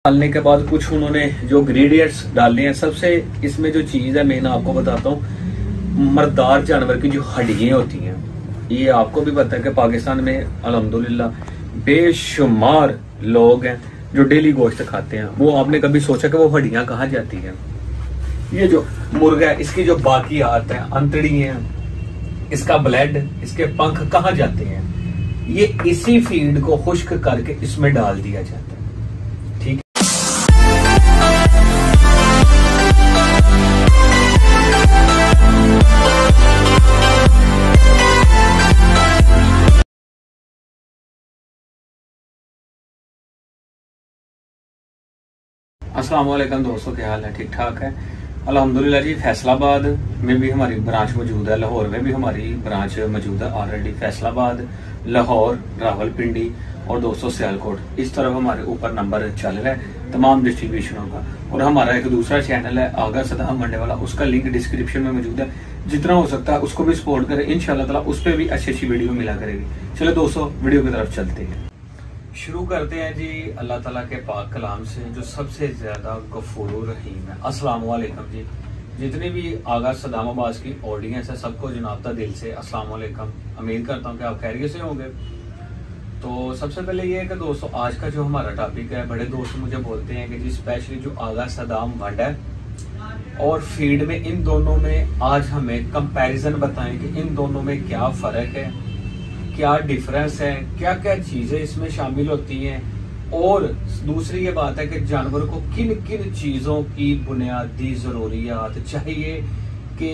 डालने के बाद कुछ उन्होंने जो इंग्रेडिएंट्स डालने हैं, सबसे इसमें जो चीज है मेन आपको बताता हूँ, मर्दार जानवर की जो हड्डियां होती हैं, ये आपको भी पता है कि पाकिस्तान में अल्हम्दुलिल्लाह बेशुमार लोग हैं जो डेली गोश्त खाते हैं। वो आपने कभी सोचा कि वो हड्डियां कहाँ जाती हैं? ये जो मुर्गा है, इसकी जो बाकी हाथ है, अंतड़ी है, इसका ब्लड, इसके पंख कहाँ जाते हैं? ये इसी फीड को खुश्क करके इसमें डाल दिया जाता है। ठीक है, अस्सलाम वालेकुम दोस्तों, क्या हाल है? ठीक ठाक है अल्हम्दुलिल्लाह जी। फैसलाबाद में भी हमारी ब्रांच मौजूद है, लाहौर में भी हमारी ब्रांच मौजूद है ऑलरेडी। फैसलाबाद, लाहौर, रावलपिंडी और दोस्तों सियालकोट, इस तरफ हमारे ऊपर नंबर चल रहा है तमाम डिस्ट्रीब्यूशनों का। और हमारा एक दूसरा चैनल है आगा सदाम मंडे वाला, उसका लिंक डिस्क्रिप्शन में मौजूद है। जितना हो सकता है उसको भी सपोर्ट करें, इंशाल्लाह ताला उस पर भी अच्छी अच्छी वीडियो मिला करेगी। चलो दोस्तों, वीडियो की तरफ चलते हैं। शुरू करते हैं जी अल्लाह ताला के पाक कलाम से, जो सबसे ज्यादा गफूर रहीम है। अस्सलाम वालेकुम जी। जितने भी आगा सदाम अब्बास की ऑडियंस है, सबको जनाब दिल से अस्सलाम वालेकुम। उम्मीद करता हूँ कि आप खैरियत से होंगे। तो सबसे पहले ये है कि दोस्तों, आज का जो हमारा टॉपिक है, बड़े दोस्त मुझे बोलते हैं कि जी स्पेशली जो आगा सदाम वंड है और फीड में, इन दोनों में आज हमें कंपैरिजन बताएं कि इन दोनों में क्या फर्क है, क्या डिफरेंस है, क्या क्या चीजें इसमें शामिल होती हैं। और दूसरी ये बात है कि जानवर को किन किन चीजों की बुनियादी जरूरियात चाहिए, कि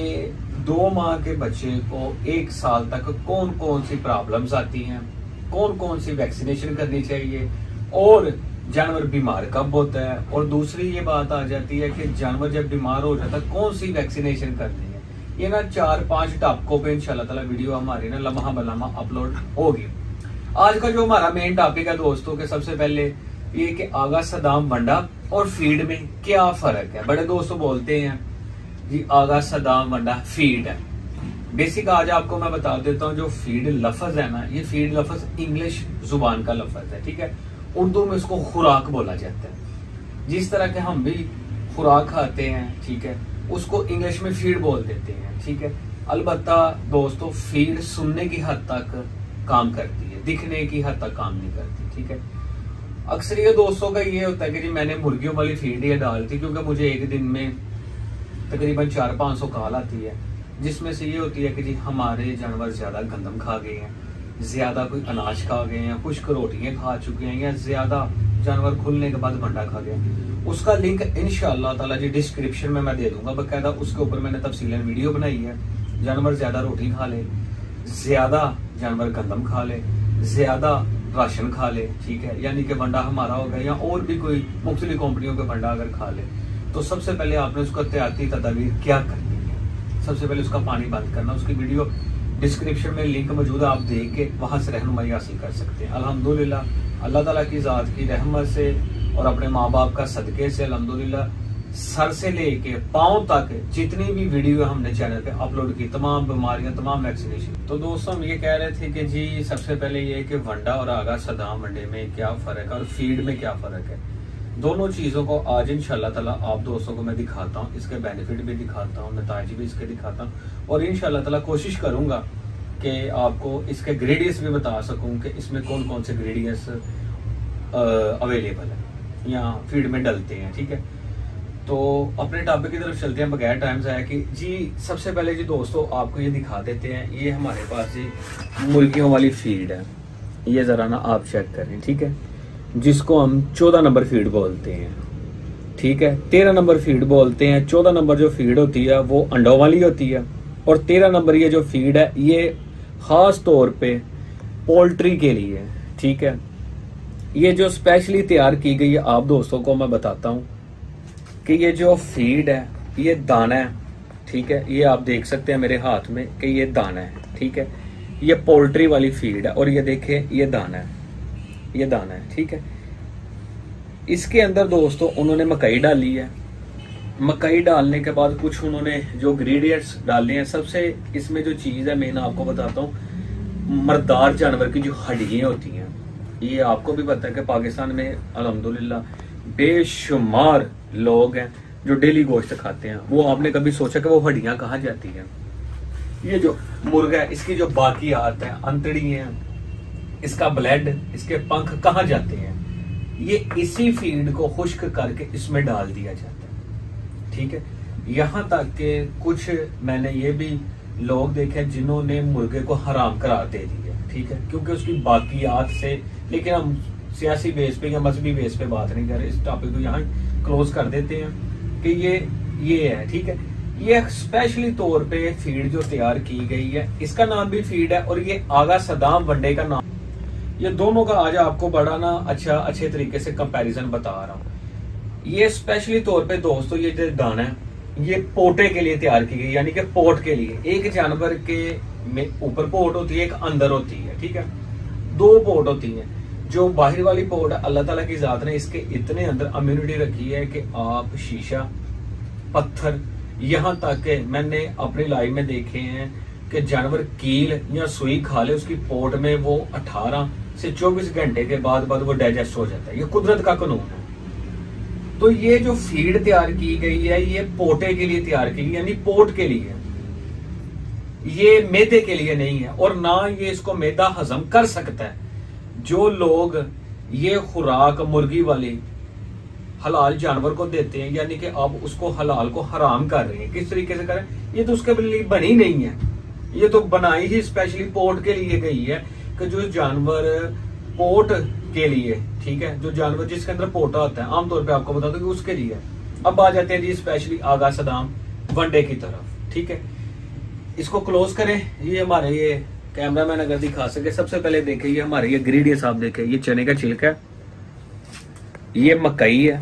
2 माह के बच्चे को 1 साल तक कौन कौन सी प्रॉब्लम्स आती हैं, कौन कौन सी वैक्सीनेशन करनी चाहिए, और जानवर बीमार कब होता है। और दूसरी ये बात आ जाती है कि जानवर जब बीमार हो जाता है कौन सी वैक्सीनेशन करनी है। ये ना 4-5 टॉपिकों पे इंशाल्लाह ताला वीडियो हमारी ना लम्हा बलम्हा अपलोड होगी। आज का जो हमारा मेन टॉपिक है दोस्तों, के सबसे पहले ये कि आगा सदाम वंडा और फीड में क्या फर्क है। बड़े दोस्तों बोलते हैं जी आगा सदाम वंडा फीड है। बेसिक आज आपको मैं बता देता हूँ, जो फीड लफ्ज है ना, ये फीड लफ्ज इंग्लिश जुबान का लफ्ज है। ठीक है, उर्दू में इसको खुराक बोला जाता है। जिस तरह के हम भी खुराक खाते हैं, ठीक है, उसको इंग्लिश में फीड बोल देते हैं। ठीक है, अलबत्ता दोस्तों फीड सुनने की हद तक काम करती है, दिखने की हद तक काम नहीं करती। ठीक है, अक्सर ये दोस्तों का ये होता है कि जी मैंने मुर्गियों वाली फीड ये डाल दी, क्योंकि मुझे एक दिन में तकरीबन 400-500 कॉल आती है, जिसमें से ये होती है कि जी हमारे जानवर ज्यादा गंदम खा गए हैं, ज्यादा कोई अनाज खा गए हैं, खुश्क रोटियां खा चुके हैं, या ज्यादा जानवर खुलने के बाद भंडा खा गया। उसका लिंक इंशाअल्लाह ताला जी डिस्क्रिप्शन में मैं दे दूंगा बकायदा। उसके ऊपर मैंने तफसीलन वीडियो बनाई है। जानवर ज्यादा रोटी खा ले, ज्यादा जानवर गंदम खा ले, ज्यादा राशन खा ले, ठीक है, यानी कि भंडा हमारा हो गया या और भी कोई मुख्तलिफ कंपनियों का भंडा अगर खा ले, तो सबसे पहले आपने उसका एहतियाती तदाबीर क्या करनी है। सबसे पहले उसका पानी बंद करना। उसकी वीडियो डिस्क्रिप्शन में लिंक मौजूद है, आप देख के वहां से रहनुमाई हासिल कर सकते हैं। अल्हम्दुलिल्लाह अल्लाह ताला की जात की रहमत से और अपने माँ बाप का सदके से अल्हम्दुलिल्लाह सर से लेके पांव तक जितनी भी वीडियो हमने चैनल पे अपलोड की, तमाम बीमारियां, तमाम वैक्सीनेशन। तो दोस्तों हम ये कह रहे थे कि जी सबसे पहले ये कि वंडा और आगा सदाम वंडे में क्या फर्क है और फीड में क्या फर्क है। दोनों चीजों को आज इंशाल्लाह ताला आप दोस्तों को मैं दिखाता हूँ, इसके बेनिफिट भी दिखाता हूँ, नताइज भी इसके दिखाता हूँ, और इंशाल्लाह ताला कोशिश करूंगा कि आपको इसके ग्रेडियंट्स भी बता सकूं कि इसमें कौन कौन से ग्रेडियंट्स अवेलेबल है या फीड में डलते हैं। ठीक है, तो अपने टॉपिक की तरफ चलते हैं बगैर टाइम जाया कि जी सबसे पहले जी दोस्तों आपको ये दिखा देते हैं। ये हमारे पास जी मुर्गियों वाली फीड है, ये जरा ना आप चेक करें। ठीक है, जिसको हम 14 नंबर फीड बोलते हैं। ठीक है, 13 नंबर फीड बोलते हैं। 14 नंबर जो फीड होती है वो अंडों वाली होती है, और 13 नंबर ये जो फीड है ये खास तौर पे पोल्ट्री के लिए। ठीक है, ये जो स्पेशली तैयार की गई है, आप दोस्तों को मैं बताता हूँ कि ये जो फीड है ये दाना है। ठीक है, ये आप देख सकते हैं मेरे हाथ में कि ये दाना है। ठीक है, ये पोल्ट्री वाली फीड है, और ये देखें ये दाना है, ये दाना है। ठीक है, इसके अंदर दोस्तों उन्होंने मकई डाली है। मकई डालने के बाद कुछ उन्होंने जो इंग्रेडिएंट्स डाले हैं, सबसे इसमें जो चीज है मेन आपको बताता हूँ, मर्दार जानवर की जो हड्डियां होती हैं, ये आपको भी पता है कि पाकिस्तान में अल्हम्दुलिल्लाह बेशुमार लोग हैं जो डेली गोश्त खाते हैं। वो आपने कभी सोचा कि वो हड्डियां कहाँ जाती हैं? ये जो मुर्गा है इसकी जो बाकियात है, अंतड़ी है, इसका ब्लड, इसके पंख कहाँ जाते हैं? ये इसी फीड को खुश्क करके इसमें डाल दिया जाता है। ठीक है, यहाँ तक के कुछ मैंने ये भी लोग देखे जिन्होंने मुर्गे को हराम करार दे दिया। ठीक है, क्योंकि उसकी बाकियात से। लेकिन हम सियासी बेस पे या मजहबी बेस पे बात नहीं कर रहे, इस टॉपिक को यहाँ क्लोज कर देते हैं कि ये है। ठीक है, ये स्पेशली तौर पे फीड जो तैयार की गई है, इसका नाम भी फीड है और ये आगा सदाम वनडे का नाम। ये दोनों का आज आपको बड़ा ना अच्छे तरीके से कंपैरिजन बता रहा हूँ। ये स्पेशली तौर पे दोस्तों ये जो दाना है ये पोटे के लिए तैयार की गई, यानी कि पोट के लिए। एक जानवर के में ऊपर पोट होती है, एक अंदर होती है। ठीक है, 2 पोट होती हैं। जो बाहर वाली पोट है, अल्लाह ताला की जात ने इसके इतने अंदर इम्यूनिटी रखी है कि आप शीशा, पत्थर, यहाँ तक के मैंने अपनी लाइफ में देखे हैं कि जानवर कील या सुई खा ले उसकी पोट में, वो 18 से 24 घंटे के बाद वो डाइजेस्ट हो जाता है। ये कुदरत का कानून है। तो ये जो फीड तैयार की गई है ये पोटे के लिए तैयार की गई, यानी पोट के लिए। ये मैदे के लिए नहीं है और ना ये इसको मैदा हजम कर सकता है। जो लोग ये खुराक मुर्गी वाली हलाल जानवर को देते हैं, यानी कि आप उसको हलाल को हराम कर रहे हैं। किस तरीके से करें? ये तो उसके लिए बनी नहीं है, ये तो बनाई ही स्पेशली पोट के लिए गई है कि जो जानवर पोट के लिए, ठीक है, जो जानवर जिसके अंदर पोटा होता है, आमतौर पे आपको बता दो कि उसके लिए। अब आ जाते हैं जी स्पेशली आगा सदाम वनडे की तरफ। ठीक है, इसको क्लोज करें। ये हमारे ये कैमरामैन अगर दिखा सके, सबसे पहले देखें ये हमारे ये इंग्रेडिएंट्स आप देखें। ये चने का छिलका है, ये मकई है,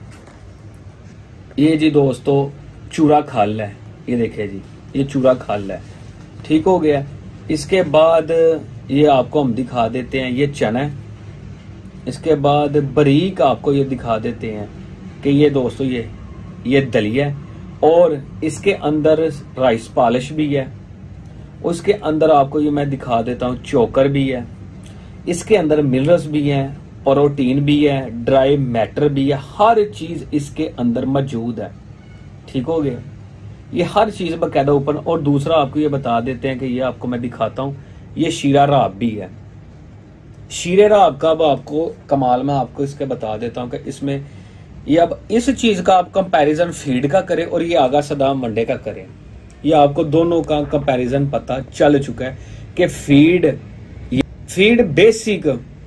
ये जी दोस्तों चूरा खाल है, ये देखे जी ये चूरा खाल है। ठीक हो गया। इसके बाद ये आपको हम दिखा देते हैं ये चना है। इसके बाद बारीक आपको ये दिखा देते हैं कि ये दोस्तों ये दलिया है और इसके अंदर राइस पॉलिश भी है। उसके अंदर आपको ये मैं दिखा देता हूँ चोकर भी है। इसके अंदर मिनरल्स भी हैं, प्रोटीन भी है, ड्राई मैटर भी है, हर चीज इसके अंदर मौजूद है। ठीक हो गया, ये हर चीज बकायदा ओपन। और दूसरा आपको ये बता देते हैं कि ये आपको मैं दिखाता हूँ, ये शीरा राब भी है। शीरे राब का अब आपको कमाल में आपको इसके बता देता हूँ कि इसमें ये अब इस चीज का आप कंपैरिजन फीड का करें और ये आगा सदाम वनडे का करें, ये आपको दोनों का कंपैरिजन पता चल चुका है कि फीड बेसिक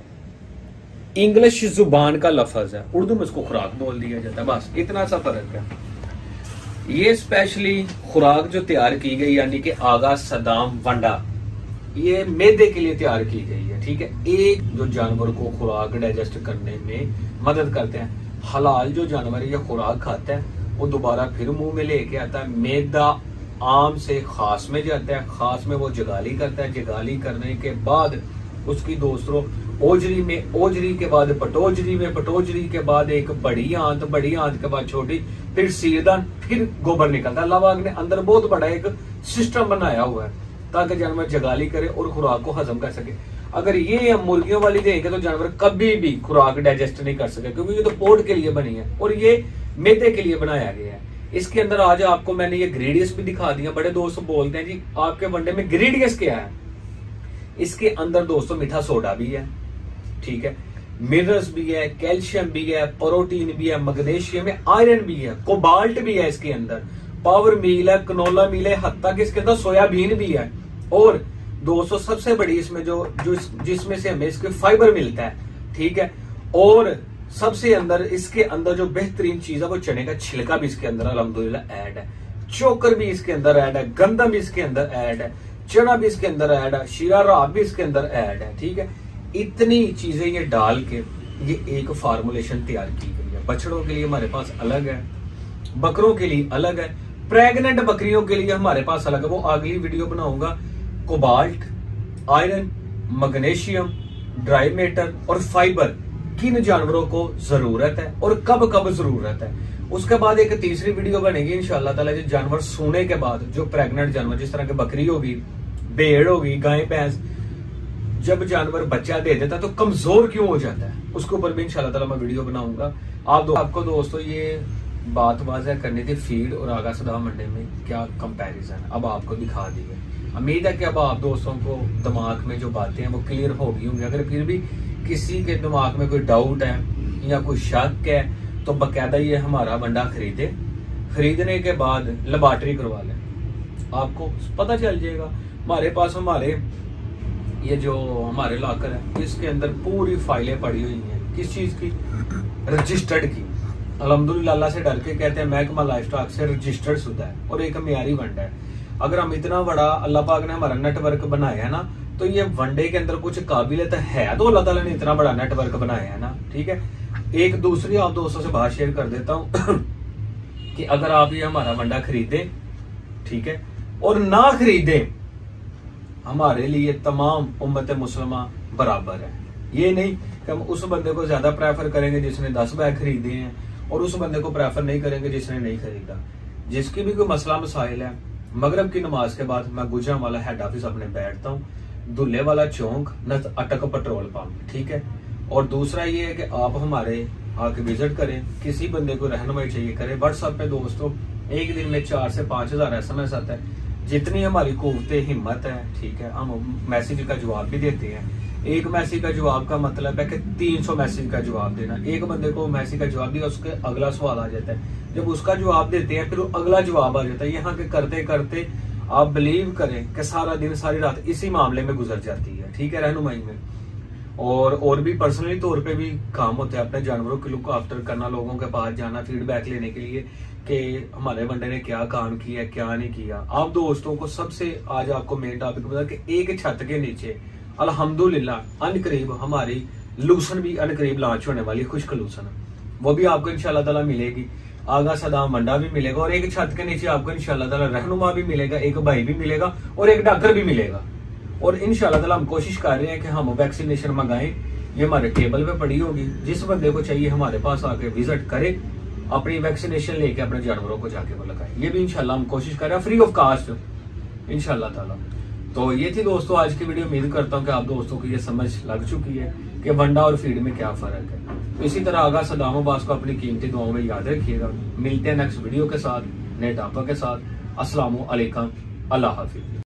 इंग्लिश जुबान का लफ्ज है, उर्दू में इसको खुराक बोल दिया जाता है, बस इतना सा फर्क है। ये स्पेशली खुराक जो तैयार की गई यानी कि आगा सदाम वंडा, ये मैदे के लिए तैयार की गई है। ठीक है, एक जो जानवर को खुराक डाइजेस्ट करने में मदद करते हैं। हलाल जो जानवर ये खुराक खाता है वो दोबारा फिर मुंह में लेके आता है। मैदा आम से खास में जाता है, खास में वो जगाली करता है, जगाली करने के बाद उसकी दोस्तों ओजरी में, ओजरी के बाद पटोजरी में, पटोजरी के बाद एक बड़ी आंत, बड़ी आंत के बाद छोटी, फिर सीरदान, फिर गोबर निकलता है। अल्लाह पाक ने अंदर बहुत बड़ा एक सिस्टम बनाया हुआ है ताकि जानवर जगाली करे और खुराक को हजम कर सके। अगर ये हम मुर्गियों वाली देंगे तो जानवर कभी भी खुराक डाइजेस्ट नहीं कर सके, क्योंकि ये तो पोट के लिए बनी है और ये मैदे के लिए बनाया गया है। इसके अंदर आज आपको मैंने ये ग्रेडियंट्स भी दिखा दिया। बड़े दोस्त बोलते हैं जी आपके वनडे में ग्रेडियंट्स क्या है? इसके अंदर दोस्तों मीठा सोडा भी है, ठीक है, मिनरल्स भी है, कैल्शियम भी है, प्रोटीन भी है, मैग्नीशियम है, आयरन भी है, कोबाल्ट भी है इसके अंदर, पावर मील है, कनोला मील है, हत्ता कि इसके अंदर सोयाबीन भी है। और दोस्तों सबसे बड़ी इसमें जो जिसमें से हमें इसके फाइबर मिलता है, ठीक है, और सबसे अंदर इसके अंदर जो बेहतरीन चीज है वो चने का छिलका भी इसके अंदर अल्हम्दुलिल्लाह ऐड है, चोकर भी इसके अंदर ऐड है, गंदम भी इसके अंदर ऐड है, चना भी इसके अंदर ऐड है, शीरा राब भी इसके अंदर ऐड है। ठीक है, इतनी चीजें ये डाल के ये एक फार्मूलेशन तैयार की गई है। बछड़ों के लिए हमारे पास अलग है, बकरों के लिए अलग है, प्रेग्नेंट बकरियों के लिए हमारे पास अलग है, वो अगली वीडियो बनाऊंगा। Cobalt, iron, magnesium, dry matter और फाइबर किन जानवरों को जरूरत है और कब कब जरूरत है। उसके बाद एक तीसरी वीडियो बनेगी इंशाअल्लाह ताला, जो जानवर सोने के बाद, जो प्रेग्नेंट जानवर जिस तरह के बकरी होगी, भेड़ होगी, गाय भैंस, जब जानवर बच्चा दे देता है तो कमजोर क्यों हो जाता है, उसके ऊपर भी इंशाल्लाह ताला मैं वीडियो बनाऊंगा। आपको दोस्तों ये बात वाज़ह करनी थी, फीड और आगा सदाम मंडी में क्या कंपैरिजन, अब आपको दिखा दी है। उम्मीद है कि अब आप दोस्तों को दिमाग में जो बातें हैं वो क्लियर हो गई होंगी। अगर फिर भी किसी के दिमाग में कोई डाउट है या कोई शक है तो बकायदा ये हमारा बंडा खरीदे, खरीदने के बाद लेबॉर्टरी करवा लें, आपको पता चल जाएगा। हमारे पास ये जो हमारे लॉकर है इसके अंदर पूरी फाइलें पड़ी हुई हैं, किस चीज की, रजिस्टर्ड की। अल्हम्दुलिल्लाह अल्लाह से डर के कहते हैं महकमा लाइफस्टॉक से रजिस्टर्ड शुदा है और एक मियारी वंडा है। अगर हम इतना बड़ा अल्लाह पाक ने हमारा नेटवर्क बनाया है ना, तो ये वनडे के अंदर कुछ काबिलियत है तो अल्लाह ताला ने इतना बड़ा नेटवर्क बनाया है ना, ठीक है। एक दूसरी आप दोस्तों से बात शेयर कर देता हूँ कि अगर आप ये हमारा वंडा खरीदे, ठीक है, और ना खरीदे, हमारे लिए तमाम उम्मत मुसलमा बराबर है। ये नहीं कि हम उस बंदे को ज्यादा प्रेफर करेंगे जिसने 10 बैग खरीदे हैं और उस बंदे को प्रेफर नहीं करेंगे जिसने नहीं खरीदा। जिसकी भी कोई मसला मसाइल है, मगरब की नमाज के बाद मैं गुजरांवाला हेड ऑफिस अपने बैठता हूँ, दुल्ले वाला चौक नत अटक पेट्रोल पंप, ठीक है। और दूसरा ये है कि आप हमारे आके विजिट करें, किसी बंदे को रहनुमाई चाहिए करें। व्हाट्सएप पे दोस्तों एक दिन में 4 से 5,000 SMS आता है, जितनी हमारी कुव्वत हिम्मत है, ठीक है, हम मैसेज का जवाब भी देते हैं। एक मैसेज का जवाब का मतलब है कि 300 मैसेज का जवाब देना। एक बंदे को मैसेज का जवाब दिया, उसके अगला सवाल आ जाता है, जब उसका जवाब देते हैं फिर अगला जवाब आ जाता है। यहाँ के करते करते आप बिलीव करें कि सारा दिन सारी रात इसी मामले में गुजर जाती है, ठीक है, रहनुमाई में। और भी पर्सनली तौर पे भी काम होता है, अपने जानवरों की लुक आफ्टर करना, लोगों के पास जाना फीडबैक लेने के लिए कि हमारे वनडे ने क्या काम किया क्या नहीं किया। आप दोस्तों को सबसे आज आपको मेन टॉपिक बता कि एक छत के नीचे अल्हम्दुलिल्लाह अनकरीब हमारी लूसन भी अनकरीब लॉन्च होने वाली, खुश्क लूसन, वो भी आपको इंशाल्लाह ताला मिलेगी। आगा सदाम वंडा भी मिलेगा और एक छत के नीचे आपको इंशाल्लाह ताला रहनुमा भी मिलेगा, एक भाई भी मिलेगा और एक डॉक्टर भी मिलेगा। और इंशाल्लाह ताला हम कोशिश कर रहे हैं कि हम वैक्सीनेशन मंगाएं, ये हमारे टेबल पे पड़ी होगी। जिस बंदे को चाहिए हमारे पास आके विजिट करे, अपनी वैक्सीनेशन लेके अपने जानवरों को जाके वो लगाए। ये भी इंशाल्लाह हम कोशिश कर रहे हैं फ्री ऑफ कास्ट इंशाल्लाह ताला। तो ये थी दोस्तों आज की वीडियो। उम्मीद करता हूँ कि आप दोस्तों को ये समझ लग चुकी है कि वंडा और फीड में क्या फर्क है। तो इसी तरह आगा सदाम अब्बास को अपनी कीमती दुआओं में याद रखिएगा। मिलते हैं नेक्स्ट वीडियो के साथ, नए टॉपिक के साथ। अस्सलामु अलैकुम, अल्लाह हाफिज।